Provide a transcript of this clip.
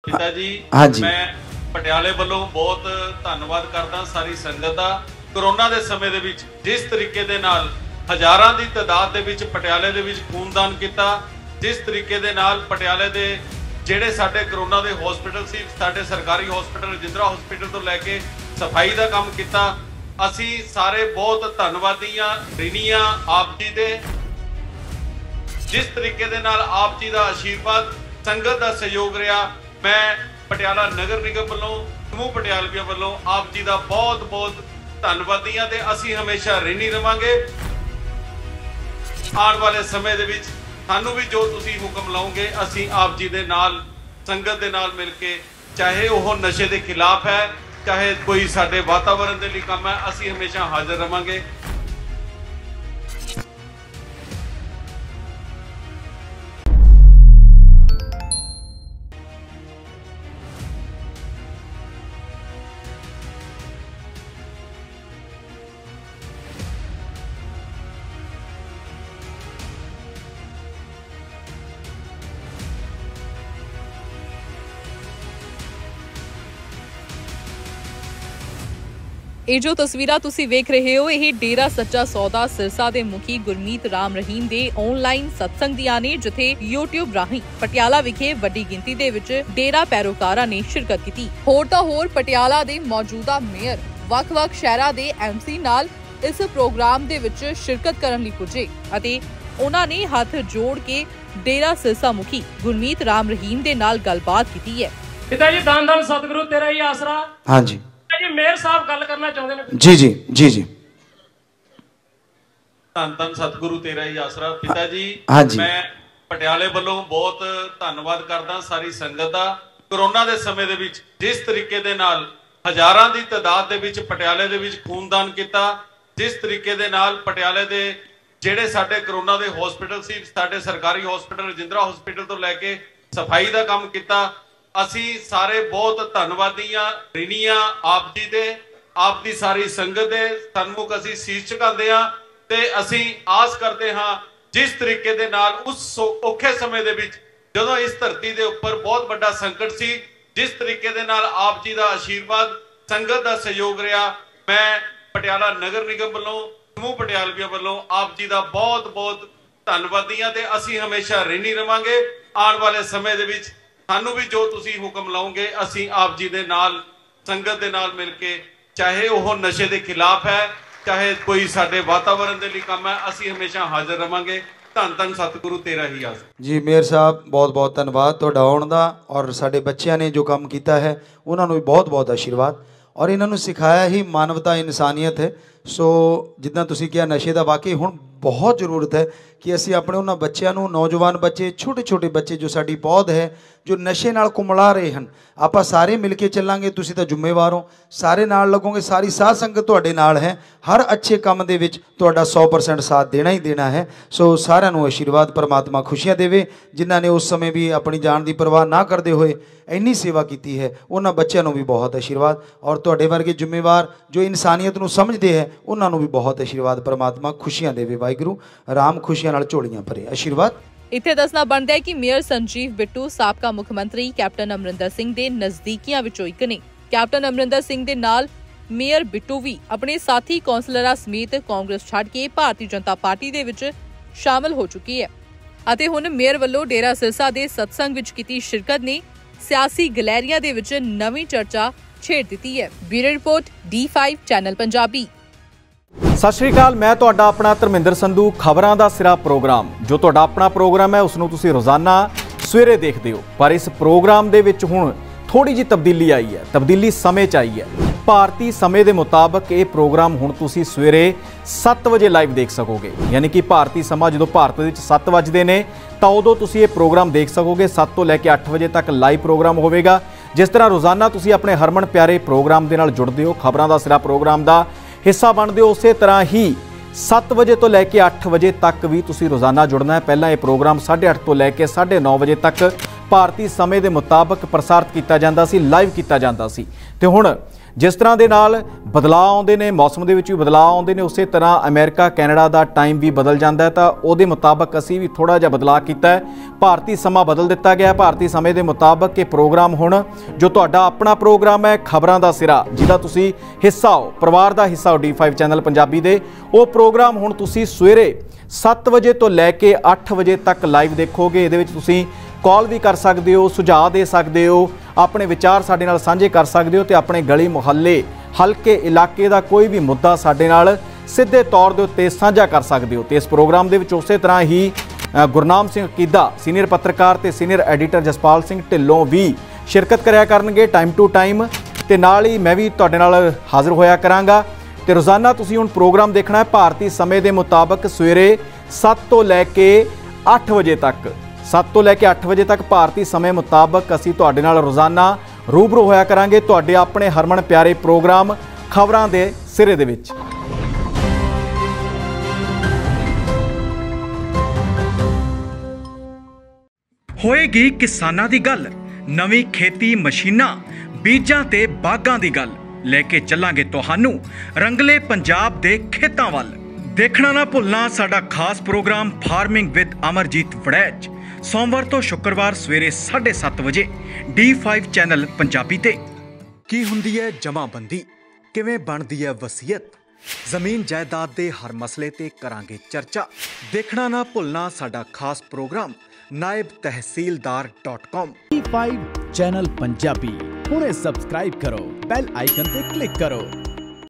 पिता जी हाँ जी। मैं पटियाले वालों बहुत धन्नवाद करदा सारी संगत दा। कोरोना दे समय दे विच जिस तरीके दे नाल हज़ारां दी तादाद दे विच पटियाले दे विच खूनदान किया, जिस तरीके दे नाल पटियाले दे ਜਿਹੜੇ ਸਾਡੇ कोरोना ਦੇ हॉस्पिटल ਸੀ, ਸਾਡੇ सरकारी हॉस्पिटल रजिंद्रा हॉस्पिटल तो लैके सफाई का काम किया। असी सारे बहुत धन्नवादी हाँ, ऋणी हाँ आप जी दे। जिस तरीके दे नाल आप जी का आशीर्वाद, संगत का सहयोग रहा, मैं पटियाला नगर निगम वालों, समूह पटियालवियों वालों आप जी का बहुत बहुत धन्नवादी हाँ ते असी हमेशा ऋणी रहांगे। आने वाले समय दे विच सानू भी जो तुसी हुक्म लाओगे असी आप जी दे नाल, संगत दे नाल मिल के, चाहे वह नशे के खिलाफ है, चाहे कोई साडे वातावरण के लिए काम है, असी हमेशा हाजिर रहांगे। ਇਹ ਜੋ ਤਸਵੀਰਾਂ ਤੁਸੀਂ ਵੇਖ ਰਹੇ ਹੋ, ਇਹ ਡੇਰਾ ਸੱਚਾ ਸੌਦਾ ਸਿਰਸਾ ਦੇ ਮੁਖੀ ਗੁਰਮੀਤ ਰਾਮ ਰਹੀਮ ਦੇ ਆਨਲਾਈਨ ਸਤਸੰਗ ਦੀਆਂ ਨੇ, ਜਿੱਥੇ YouTube ਰਾਹੀਂ ਪਟਿਆਲਾ ਵਿਖੇ ਵੱਡੀ ਗਿਣਤੀ ਦੇ ਵਿੱਚ ਡੇਰਾ ਪੈਰੋਕਾਰਾਂ ਨੇ ਸ਼ਿਰਕਤ ਕੀਤੀ। ਹੋਰ ਤਾਂ ਹੋਰ ਪਟਿਆਲਾ ਦੇ ਮੌਜੂਦਾ ਮੇਅਰ ਵੱਖ-ਵੱਖ ਸ਼ਹਿਰਾਂ ਦੇ MC ਨਾਲ ਇਸ ਪ੍ਰੋਗਰਾਮ ਦੇ ਵਿੱਚ ਸ਼ਿਰਕਤ ਕਰਨ ਲਈ ਪੁੱਜੇ ਅਤੇ ਉਹਨਾਂ ਨੇ ਹੱਥ ਜੋੜ ਕੇ ਡੇਰਾ ਸਿਰਸਾ ਮੁਖੀ ਗੁਰਮੀਤ ਰਾਮ ਰਹੀਮ ਦੇ ਨਾਲ ਗੱਲਬਾਤ ਕੀਤੀ ਹੈ। ਪਿਤਾ ਜੀ ਧੰਨ ਧੰਨ ਸਤਿਗੁਰੂ ਤੇਰਾ ਹੀ ਆਸਰਾ। हाँ जी जी मेयर साहब गल करना चाहते हैं। जी जी जी जी धन धन सतगुरु तेरा ही आसरा। पिता जी हाँ जी। मैं पटियाले वालों बहुत धन्नवाद करदा सारी संगत दा। कोरोना दे समय दे विच जिस तरीके दे नाल हज़ारां दी तादाद दे विच पटियाले दे विच खूनदान किया, जिस तरीके दे नाल पटियाले दे ਜਿਹੜੇ ਸਾਡੇ कोरोना दे हॉस्पिटल सी, ਸਾਡੇ सरकारी हॉस्पिटल रजिंद्रा हॉस्पिटल तो लैके सफाई का काम किया। असी सारे बहुत धन्नवादी हाँ, ऋणी हाँ आप जी दे, आप दी सारी संगत दे सन्मुख असी शीश झुकाते हाँ ते असी आस करते हाँ जिस तरीके दे नाल उस औखे समय दे विच जदों इस धरती दे उपर बहुत बड़ा संकट सी, जिस तरीके दे नाल आप जी का आशीर्वाद, संगत का सहयोग रहा, मैं पटियाला नगर निगम वालों, समूह पटियालवियों वालों आप जी का बहुत बहुत धन्नवादी हाँ ते असी हमेशा ऋणी रहांगे। आने वाले समय दे विच सानू भी जो तुसी हुक्म लाओगे असी आप जी दे नाल, संगत दे नाल मिल के, चाहे वह नशे के खिलाफ है, चाहे कोई साडे वातावरण के लिए काम है, असी हमेशा हाजिर रहांगे। धन धन सतगुरु तेरा ही आस। जी मेयर साहब बहुत बहुत धन्यवाद तुहाडा आउण दा, और साडे बच्चियां ने जो काम किया है उन्होंने भी बहुत बहुत आशीर्वाद, और इन्होंने सिखाया ही मानवता इंसानियत है। सो जिद्दां तुसी कहा नशे का वाकई हुण बहुत जरूरत है कि असी अपने उन्होंने बच्चों, नौजवान बच्चे, छोटे छोटे बच्चे जो साडी पौध है जो नशे नाल कुमला रहे हैं, आपां सारे मिल के चलांगे। तुसी तां जिम्मेवार हो, सारे नाल लगोगे, सारी साध संगत तुहाडे नाल है, हर अच्छे काम दे विच तुहाडा 100% साथ देना ही देना है। सो सारिआं नूं आशीर्वाद परमात्मा खुशियां देवे, जिन्हां ने उस समय भी अपनी जान की परवाह ना करते हुए इन्नी सेवा की है, उन्हां बच्चों नूं भी बहुत आशीर्वाद, और तुहाडे वर्गे जिम्मेवार जो इंसानियत नूं समझते हैं उन्हां नूं भी बहुत आशीर्वाद परमात्मा खुशियां देवे। वाहिगुरू राम खुशियां नाल झोलियां भरे। आशीर्वाद। ਇੱਥੇ ਦੱਸਣਾ ਬਣਦਾ ਹੈ ਕਿ ਮੇਅਰ ਸੰਜੀਵ ਬਿੱਟੂ ਸਾਬਕਾ ਮੁੱਖ ਮੰਤਰੀ ਕੈਪਟਨ ਅਮਰਿੰਦਰ ਸਿੰਘ ਦੇ ਨਜ਼ਦੀਕੀਆਂ ਵਿੱਚੋਂ ਇੱਕ ਨੇ। ਕੈਪਟਨ ਅਮਰਿੰਦਰ ਸਿੰਘ ਦੇ ਨਾਲ ਮੇਅਰ ਬਿੱਟੂ ਵੀ ਆਪਣੇ ਸਾਥੀ ਕੌਂਸਲਰਾਂ ਸਮੇਤ ਕਾਂਗਰਸ ਛੱਡ ਕੇ ਭਾਰਤੀ ਜਨਤਾ ਪਾਰਟੀ ਦੇ ਵਿੱਚ ਸ਼ਾਮਲ ਹੋ ਚੁੱਕੀ ਹੈ ਅਤੇ ਹੁਣ ਮੇਅਰ ਵੱਲੋਂ ਡੇਰਾ ਸਿਰਸਾ ਦੇ ਸਤਸੰਗ ਵਿੱਚ ਕੀਤੀ ਸ਼ਿਰਕਤ ਨੇ ਸਿਆਸੀ ਗਲੈਰੀਆਂ ਦੇ ਵਿੱਚ ਨਵੀਂ ਚਰਚਾ ਛੇੜ ਦਿੱਤੀ ਹੈ। Bureau report D5 channel Punjabi. सत श्री अकाल, मैं तुहाडा अपना धर्मिंदर संधू। खबरां दा सिरा प्रोग्राम जो तुहाडा अपना प्रोग्राम है उसनूं तुसीं रोज़ाना सवेरे देखते हो, पर इस प्रोग्राम दे विच हुण थोड़ी जी तब्दीली आई है। तब्दीली समय च आई है। भारती समय के मुताबिक ये प्रोग्राम हुण तुसीं सवेरे 7 वजे लाइव देख सकोगे, यानी कि भारती समा जो भारत दे विच 7 वजदे ने तां उदों तुसीं ये प्रोग्राम देख सकोगे। 7 तो लैके 8 वजे तक लाइव प्रोग्राम होवेगा। जिस तरह रोज़ाना तुसीं अपने हरमन प्यारे प्रोग्राम दे नाल जुड़दे हो, खबरां दा सिरा प्रोग्राम दा हिस्सा बनते हो, उस तरह ही 7 वजे तो लैके 8 वजे तक भी तुसी रोज़ाना जुड़ना है। पहला ये प्रोग्राम 8:30 तो लैके 9:30 वजे तक भारतीय समय के मुताबिक प्रसारित किया जाता सी, लाइव किया जाता सी, ते हुण जिस तरह के नाल बदलाव आउंदे ने, मौसम के भी बदलाव आउंदे ने, उस तरह अमेरिका कैनेडा का टाइम भी बदल जाता है। तो उहदे मुताबक असी भी थोड़ा जिहा बदलाव किया है। भारतीय समा बदल दिता गया। भारतीय समय के मुताबक ये प्रोग्राम हुण जो तुहाडा अपना प्रोग्राम है खबरां दा सिरा, जिहदा तुसी हिस्सा हो, परिवार का हिस्सा हो D5 चैनल पंजाबी दे, वो प्रोग्राम हुण तुसी सवेरे 7 वजे तो लैके 8 वजे तक लाइव देखोगे। इहदे विच तुसी कॉल भी कर सकते हो, सुझाव दे सकते हो, अपने विचार साडे नाल साझे कर सकते हो, तो अपने गली मुहल्ले हल्के इलाके का कोई भी मुद्दा साडे नाल सीधे तौर के उत्ते साझा कर सकते हो। तो इस प्रोग्राम दे विच उस तरह ही गुरनाम सिंह कीदा सीनियर पत्रकार ते सीनियर एडिटर जसपाल सिंह ढिल्लों भी शिरकत करिया करनगे टाइम टू टाइम, ते नाल ही मैं भी तुहाडे नाल हाज़र होया करांगा। तो रोज़ाना तुसीं हुण प्रोग्राम देखना है भारतीय समय के मुताबक सवेरे 7 तो लैके 8 वजे तक, 7 तो लैके 8 वजे तक भारतीय समय मुताबक असीं तुहाडे नाल रोज़ाना रूबरू होया करांगे तुहाडे अपने हरमन प्यारे प्रोग्राम खबरां दे सिरे दे विच। होएगी किसानां दी गल, नवीं खेती मशीनां, बीजां ते बागां दी गल लेके चलांगे तुहानू रंगले पंजाब दे खेतां वल। देखना ना भुलना साडा खास programme farming with Amarjit Waraich, सोमवार तो शुक्रवार सवेरे 7:30 वजे D5 चैनल पंजाबी ते। की हुंदी है जमाबंदी, किवें बनदी है वसीयत, जमीन जायदाद दे हर मसले ते करांगे चर्चा। देखना ना भुलना साडा खास programme naibtehsildar.com। D5 channel Punjabi हुणे सब्सक्राइब करो, बेल आइकन ते क्लिक करो।